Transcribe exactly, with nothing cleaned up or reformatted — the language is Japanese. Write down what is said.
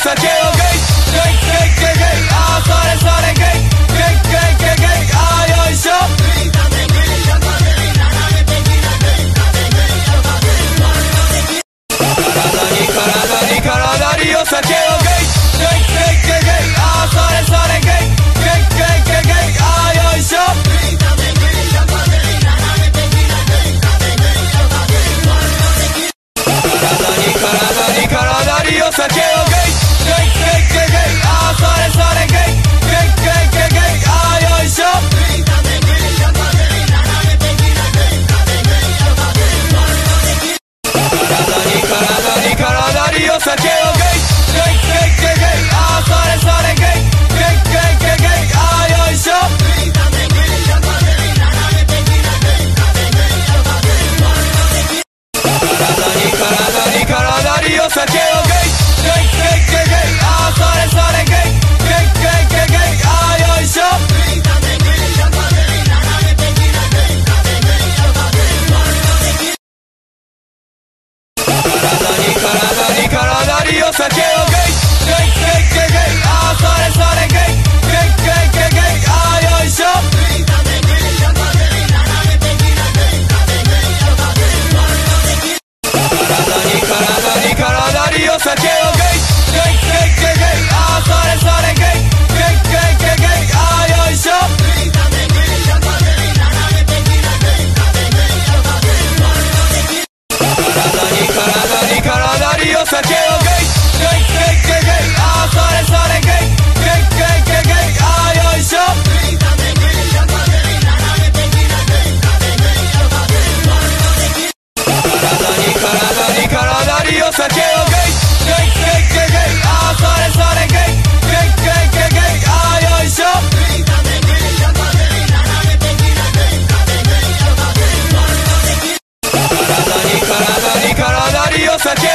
酒をゲイゲイゲイゲイゲイ、あーそれそれゲイゲイゲイゲイゲイ、あーよいしょ。体に体に体にお酒をゲイゲイゲイゲイゲイ、あーそれそれゲイゲイゲイゲイゲイ、あーよいしょ。体に体に体にお酒をゲイゲイゲイゲイゲイ、あーそれそれゲイゲイゲイゲイゲイ、あーよいしょ。体に体に体にお酒をゲイゲイゲイゲイゲイ、あーそれそれゲイゲイゲイゲイゲイ、あーよいしょ。体に体に体にお酒をゲイゲイゲイゲイゲイ、あーそれそれゲイゲイゲイゲイゲイ、あーよいしょ。体に体に体にお酒をゲイゲイゲイゲイゲイ、あーそれそれゲイゲイゲイゲイゲイ、あーよいしょ。体に体に体にお酒をゲイゲイゲイゲイゲイ、あーそれそれゲイゲイゲイゲイゲイ、あーよいしょ。体に体に体にお酒をゲイゲイゲイゲイゲイ、あーそれそれゲイゲイゲイゲイゲイ、あーよいしょ。体に体に体にお酒をゲイゲイゲイゲイゲイ、あーそれそれゲイゲイゲイゲイゲイ、あーよいしょ。体に体に体にお酒を